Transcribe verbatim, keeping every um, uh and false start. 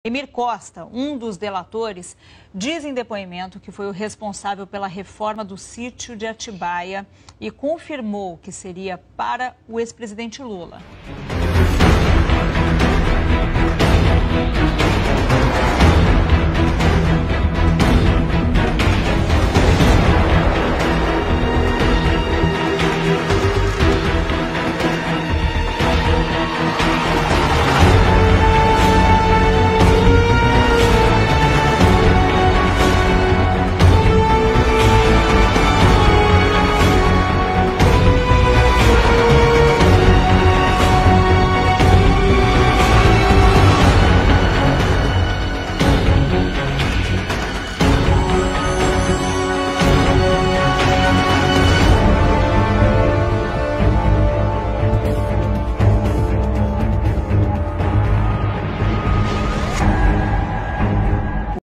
Emir Costa, um dos delatores, diz em depoimento que foi o responsável pela reforma do sítio de Atibaia e confirmou que seria para o ex-presidente Lula.